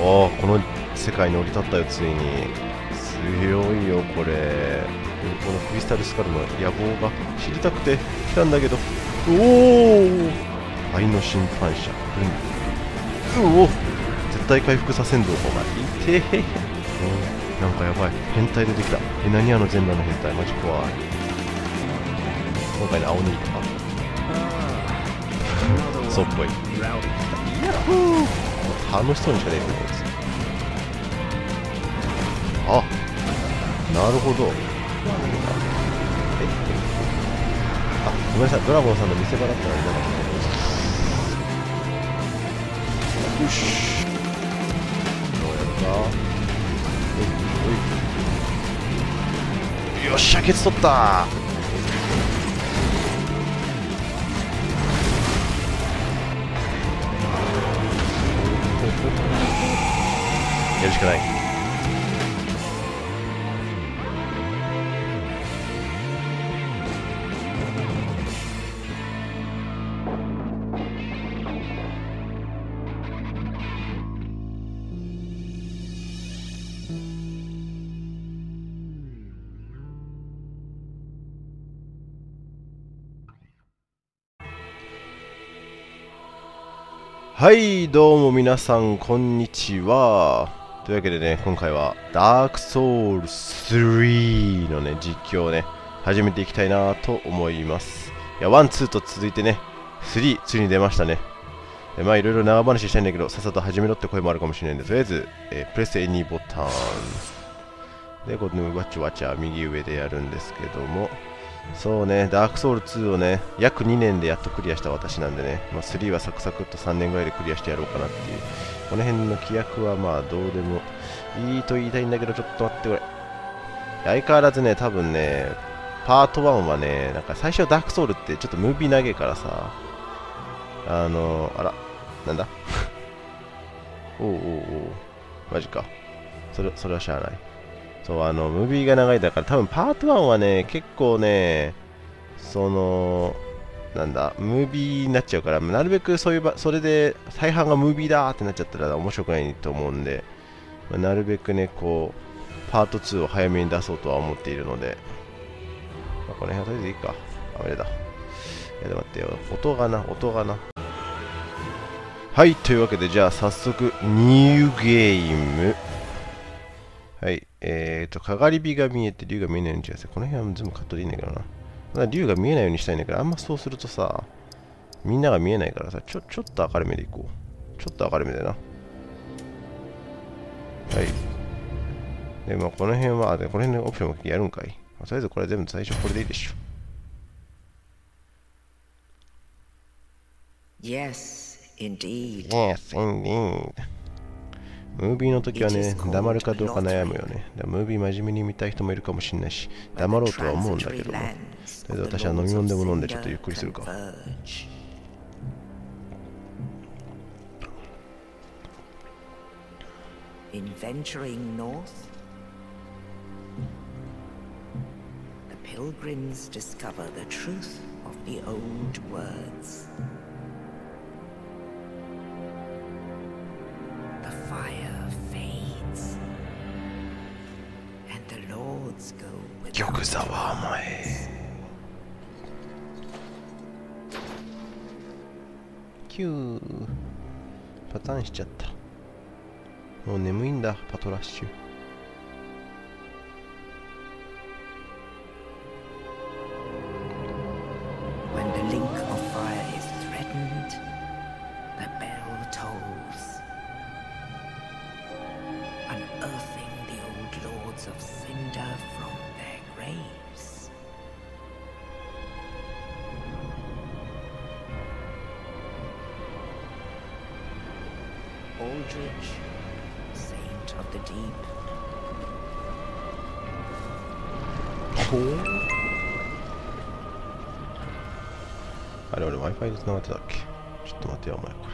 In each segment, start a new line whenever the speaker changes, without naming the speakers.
おー、この世界に降り立ったよ、ついに。強いよ、これ。このクリスタルスカルの野望が知りたくて来たんだけど。おお、愛の審判者。うお、絶対回復させんぞ、お前。いてへへ。なんかやばい。変態出てきた。何あの全裸の変態。マジ怖い。今回の青ネギとか。そうっぽい。ヤッホー、楽しそうにしか出てこないです。あ、なるほど。あ、ごめんなさい。ドラゴンさんの見せ場だったらいなかった。よし。どうやるか。よっしゃ、ケツ取った。やるしかない。はい、どうも皆さん、こんにちは。というわけでね、今回はダークソウル3のね、実況をね、始めていきたいなと思います。いや、1、2と続いてね、3、ついに出ましたね。まあ、いろいろ長話したいんだけど、さっさと始めろって声もあるかもしれないんで、とりあえず、プレス any ボタン。で、このワチワチは右上でやるんですけども、そうね、ダークソウル2をね、約2年でやっとクリアした私なんでね、まあ、3はサクサクっと3年ぐらいでクリアしてやろうかなっていう、この辺の規約はまあどうでもいいと言いたいんだけど、ちょっと待ってこれ。相変わらずね、多分ね、パート1はね、なんか最初ダークソウルってちょっとムービー投げからさ、あら、なんだおうおうおう、マジか。それはしゃあない。そう、ムービーが長いだから、多分パート1はね、結構ね、なんだ、ムービーになっちゃうから、なるべくそれで大半がムービーだーってなっちゃったら面白くないと思うんで、なるべくね、こう、パート2を早めに出そうとは思っているので、この辺はとりあえずいいか。あれだ。いや、で待ってよ。音がな。はい、というわけで、じゃあ早速、ニューゲーム。はい、かがり火が見えて竜が見えないようにしてください。この辺は全部カットでいいんだけどな。ただ竜が見えないようにしたいんだけど、あんまそうするとさ、みんなが見えないからさ、ちょっと明るめでいこう。ちょっと明るめでな。はい。で、まあこの辺は、この辺のオプションもやるんかい。とりあえずこれ全部最初これでいいでしょ。
Yes, indeed.
Yes, indeed. ムービーの時はね、黙るかどうか悩むよね。ムービー真面目に見たい人もいるかもしれないし、黙ろうとは思うんだけども。とりあえず私は飲み物でも飲んでちょっとゆっくりするか。
In venturing north, the pilgrims discover the truth of the old words. The fire fades, and the lords go with
玉座は甘え。キュー。パターンしちゃった。もう眠いんだ、パトラッシュ。
When the link of fire is threatened, the bell tolls, unearthing the old lords of Cinder from their graves. Aldrich, Saint of the Deep.
ほう。あれ、俺 Wi-Fi で繋がってたっけ。ちょっと待ってよ、お前これ。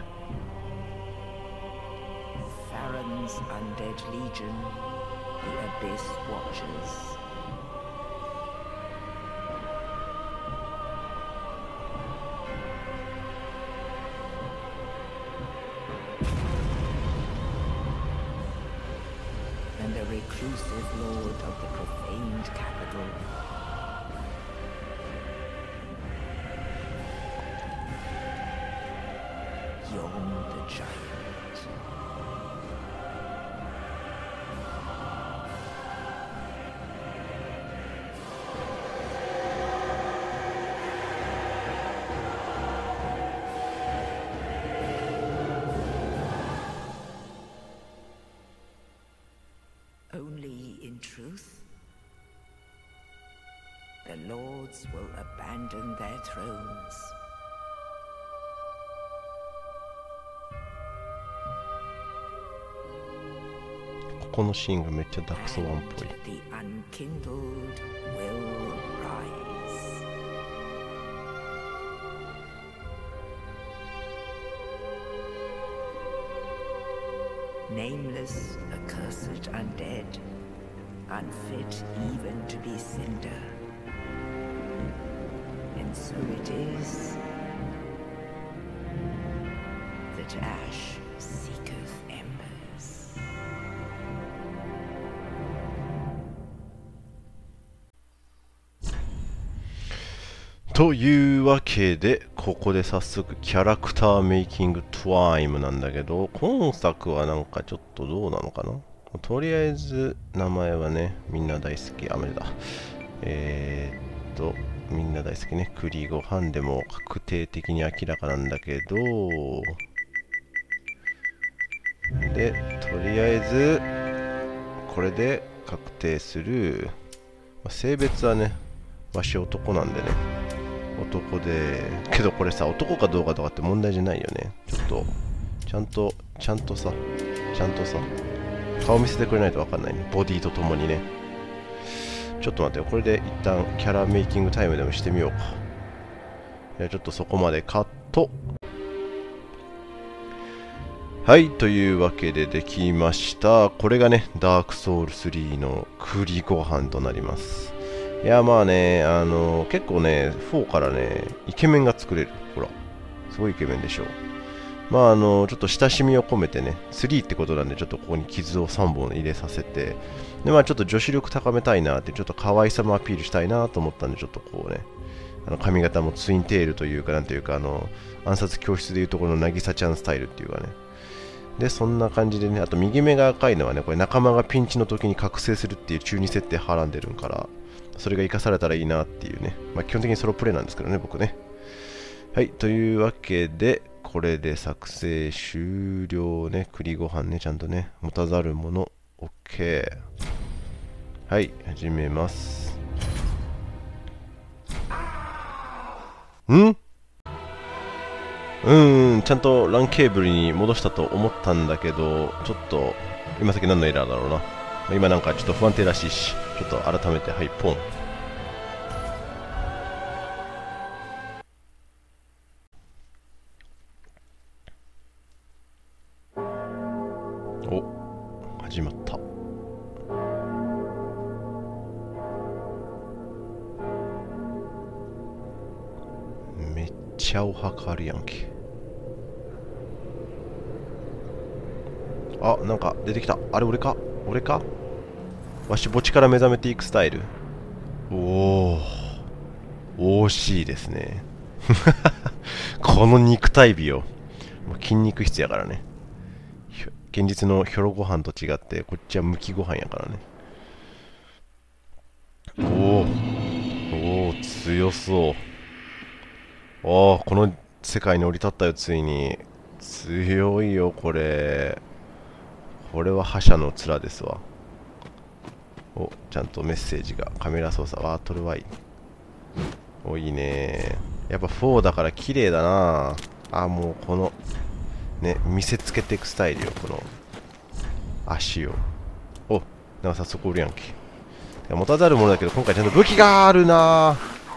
Farron's undead legion, the Abyss Watchers. oppressive lord of the profaned capital. Yon the giant. Only in truth, the lords will abandon their thrones.
ここのシーンがめっちゃダークソーワンっぽい。
The unkindled will rise. Nameless, accursed undead, unfit even to be cinder. And so it is that ash seeketh embers.
というわけで、ここで早速キャラクターメイキングタイムなんだけど、今作はなんかちょっとどうなのかな。とりあえず名前はね、みんな大好き、あ、無理だ。みんな大好きね、栗ご飯でも確定的に明らかなんだけど、で、とりあえず、これで確定する、性別はね、わし男なんでね、男で、けどこれさ、男かどうかとかって問題じゃないよね。ちょっと、ちゃんとさ、顔見せてくれないとわかんないね。ボディとともにね。ちょっと待ってよ、これで一旦キャラメイキングタイムでもしてみようか。じゃあちょっとそこまでカット。はい、というわけでできました。これがね、ダークソウル3の栗ご飯となります。いや、まあね、結構ね、4からね、イケメンが作れる。ほら、すごいイケメンでしょう。まあ、ちょっと親しみを込めてね、3ってことなんで、ちょっとここに傷を3本入れさせて、で、まあ、ちょっと女子力高めたいなって、ちょっと可愛さもアピールしたいなと思ったんで、ちょっとこうね、髪型もツインテールというか、なんていうか、暗殺教室でいうところの渚ちゃんスタイルっていうかね。で、そんな感じでね、あと右目が赤いのはね、これ仲間がピンチの時に覚醒するっていう中二設定はらんでるんから、それが活かされたらいいなっていうね。まあ、基本的にソロプレイなんですけどね、僕ね。はい、というわけで、これで作成終了ね。栗ご飯ね、ちゃんとね、持たざるもの、OK。はい、始めます。ちゃんと LAN ケーブルに戻したと思ったんだけど、ちょっと、今先何のエラーだろうな。今なんかちょっと不安定らしいし、ちょっと改めて、はい、ポン。お、始まった。めっちゃお墓あるやんけ。あ、なんか出てきた。あれ俺かわし墓地から目覚めていくスタイル。おお、惜しいですね。この肉体美よ。もう筋肉質やからね。現実のヒョロご飯と違って、こっちはむきご飯やからね。おお、強そう。この世界に降り立ったよ、ついに。強いよ、これ。これは覇者の面ですわ。ちゃんとメッセージが。カメラ操作。トルワイ。いいね。やっぱ4だから綺麗だな。もうこの、ね、見せつけていくスタイルよ、この足を。なんか早速おるやんけ。持たざるものだけど、今回ちゃんと武器があるな。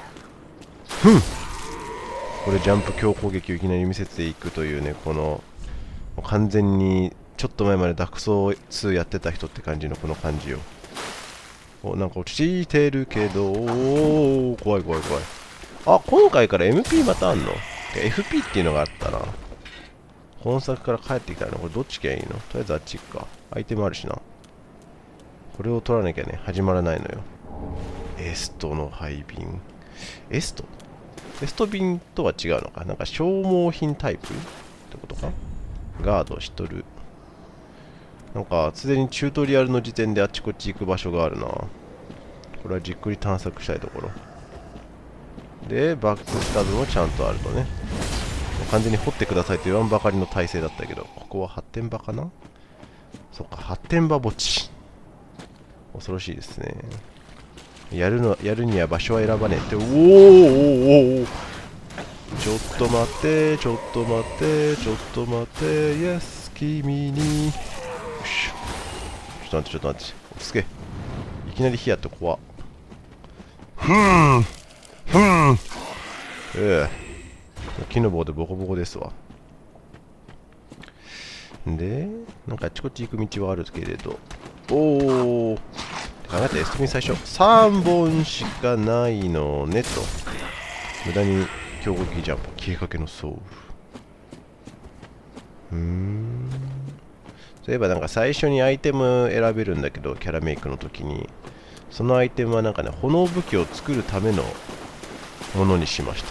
これジャンプ強攻撃をいきなり見せていくというね、この、完全に、ちょっと前までダクソ2やってた人って感じのこの感じよ。なんか落ちてるけど、怖い。今回から MP またあんの？ FP っていうのがあったな。本作から帰ってきたのこれどっちがいいの？とりあえずあっち行くか。アイテムあるしな。 これを取らなきゃね、始まらないのよ。エストの配便。エスト便とは違うのか。なんか消耗品タイプってことか。ガードしとる。なんか、すでにチュートリアルの時点であっちこっち行く場所があるな。これはじっくり探索したいところ。で、バックスタブもちゃんとあるとね。完全に掘ってくださいと言わんばかりの体勢だったけど、ここは発展場かな。そっか、発展場墓地。恐ろしいですね。やるには場所は選ばねえって。おーちょっと待って、ちょっと待って、ちょっと待って、イエス、君に。よし。ちょっと待って、落ち着け。いきなり火やって怖っ。木の棒でボコボコですわ。で、なんかあっちこっち行く道はあるけれど。おー。考えて、エストミン最初。3本しかないのねと。無駄に強撃ジャンプ。消えかけのソウル。そういえばなんか最初にアイテム選べるんだけど、キャラメイクの時に。そのアイテムはなんかね、炎武器を作るためのものにしました。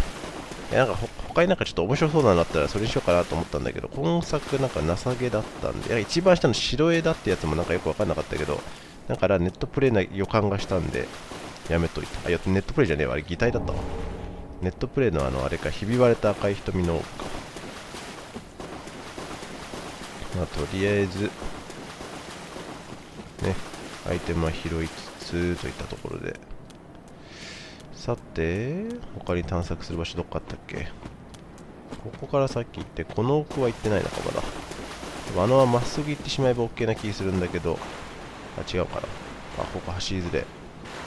なんか他になんかちょっと面白そうなのあったらそれにしようかなと思ったんだけど、今作なんか情けだったんで、一番下の白絵だってやつもなんかよくわかんなかったけど、だからネットプレイな予感がしたんで、やめといた。いや、ネットプレイじゃねえわ、あれ擬態だったわ。ネットプレイのあれか、ひび割れた赤い瞳のか。まあ、とりあえず、ね、アイテムは拾いつつといったところで。さて、他に探索する場所どっかあったっけ。ここからさっき行って、この奥は行ってないのか、まだ。はまっすぐ行ってしまえば OK な気するんだけど、違うかな。ここ走りづれ。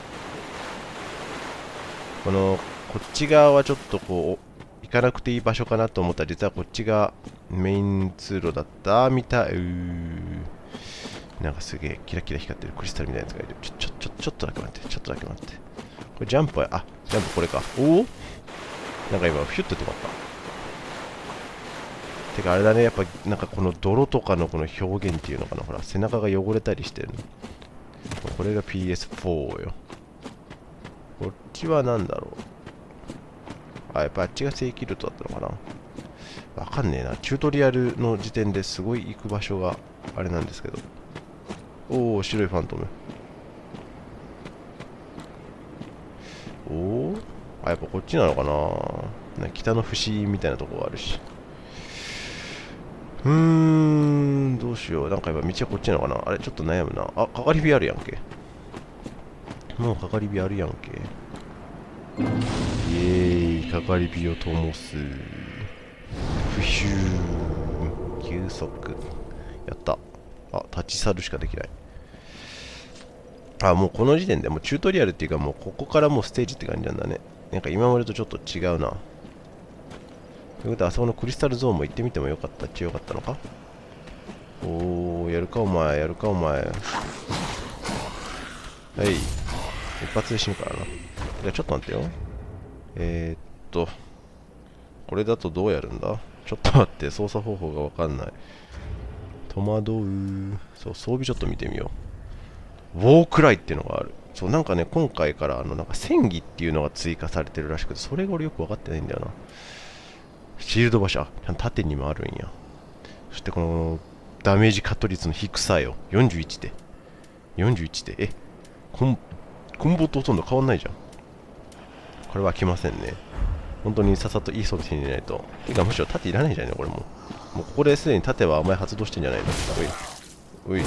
こっち側はちょっと行かなくていい場所かなと思ったら、実はこっちがメイン通路だったみたい。なんかすげえキラキラ光ってるクリスタルみたいなやつがいる。ちょっとだけ待って、ちょっとだけ待って。これジャンプは、ジャンプこれか。おおなんか今、フィュッと止まった。てかあれだね、やっぱなんかこの泥とかのこの表現っていうのかな。ほら、背中が汚れたりしてるの。これが PS4 よ。こっちは何だろう。やっぱあっちが正規ルートだったのかな。わかんねえな。チュートリアルの時点ですごい行く場所があれなんですけど。おお、白いファントム。おお、やっぱこっちなのかな。北の節みたいなとこがあるし。どうしよう。なんかやっぱ道はこっちなのかな。あれ、ちょっと悩むな。かかり火あるやんけ。もうかかり火あるやんけ。イエーイ、かかり火を灯す。プシュー。急速。やった。立ち去るしかできない。もうこの時点でもうチュートリアルっていうか、もうここからもうステージって感じなんだね。なんか今までとちょっと違うな。ということは、あそこのクリスタルゾーンも行ってみてもよかったっちゃよかったのか。やるかお前、やるかお前。はい。一発で死ぬからな。じゃあちょっと待ってよ。これだとどうやるんだ。ちょっと待って、操作方法がわかんない。戸惑う。そう、装備ちょっと見てみよう。ウォークライっていうのがある。そう、なんかね、今回からなんか戦技っていうのが追加されてるらしくて、それが俺よくわかってないんだよな。シールド馬車、縦にもあるんや。そしてこのダメージカット率の低さよ。41で。41で。コンボとほとんど変わんないじゃん。これは飽きませんね。本当にさっさといい装備手に入れないと。てかむしろ盾いらないじゃんね、これも。もうここですでに盾はお前発動してんじゃないの。おい。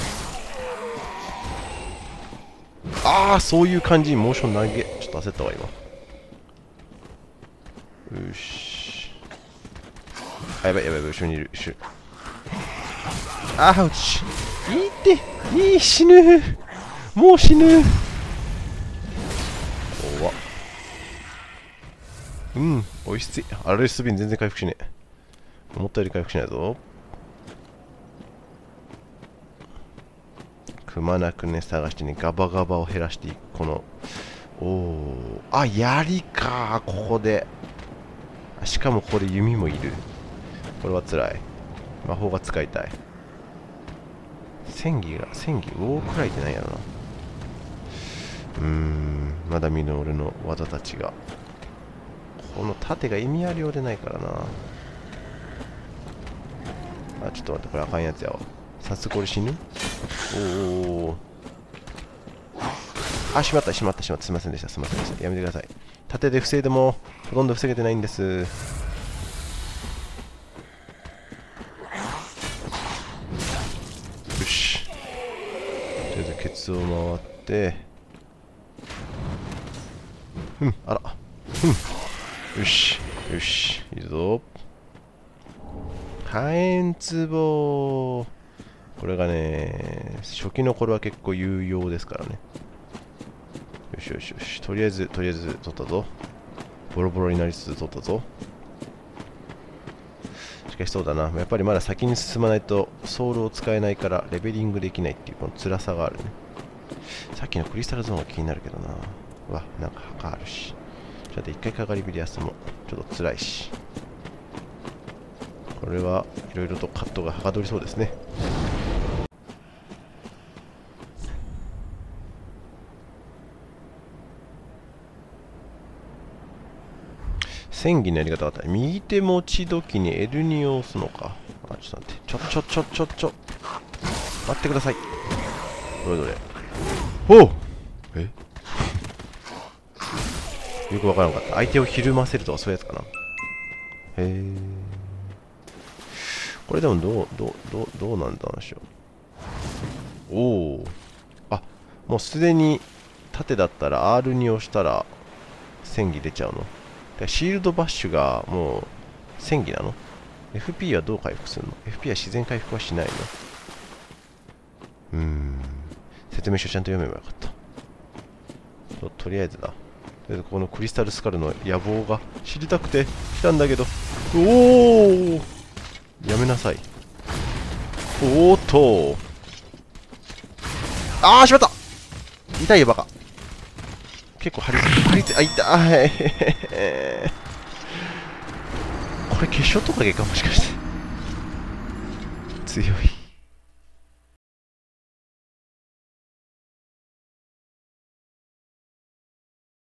そういう感じにモーション投げ。ちょっと焦ったわ、今。よし。やばい、後ろにいる。アウチ。死ぬ。もう死ぬ。怖っ。おいしい。アルスビン全然回復しねえ。思ったより回復しないぞ。くまなくね、探してね、ガバガバを減らしていく。この、槍か、ここで。しかもここで弓もいる。これは辛い。魔法が使いたい。戦技ウォークライってないやろな。 まだ見ぬ俺の技たちが。この盾が意味あるようでないからな。あ、ちょっと待って、これあかんやつやわ。早速俺死ぬ。おお。あ、しまったしまったしまった。すいませんでした、すいませんでした。やめてください。盾で防いでもほとんど防げてないんです。よし。とりあえずケツを回って、あら。よし。よし。いいぞ。火炎壺。これがね、初期の頃は結構有用ですからね。よしよしよし。とりあえず取ったぞ。ボロボロになりつつ取ったぞ。しかしそうだな。やっぱりまだ先に進まないとソウルを使えないからレベリングできないっていうこの辛さがあるね。さっきのクリスタルゾーンが気になるけどな。うわ、なんか墓あるし。ちょっと一回かかり火で休もう。ちょっと辛いし。これはいろいろとカットがはかどりそうですね。戦技のやり方があった。右手持ち時に L2 を押すのか。あ、ちょっと待って。待ってください。どれどれ。おうえよくわからんかった。相手をひるませるとかそういうやつかな。へえ。これでもどうなんだ話よ。おお。あ、もうすでに縦だったら R2 押したら戦技出ちゃうの。シールドバッシュがもう戦技なの？ FP はどう回復するの？ FP は自然回復はしないの？説明書ちゃんと読めばよかった。とりあえずだ。とりあえずこのクリスタルスカルの野望が知りたくて来たんだけど。おおやめなさい。おーっとあーしまった痛いよバカ。結構張り付い、あ、痛いこれ決勝トカゲかもしかして。強い。